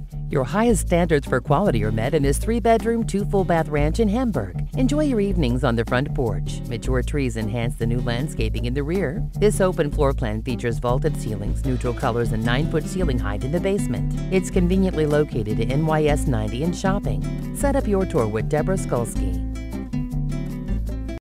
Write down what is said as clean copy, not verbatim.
Your highest standards for quality are met in this 3-bedroom, 2-full-bath ranch in Hamburg. Enjoy your evenings on the front porch. Mature trees enhance the new landscaping in the rear. This open floor plan features vaulted ceilings, neutral colors, and 9-foot ceiling height in the basement. It's conveniently located at NYS 90 and shopping. Set up your tour with Deborah Skulski.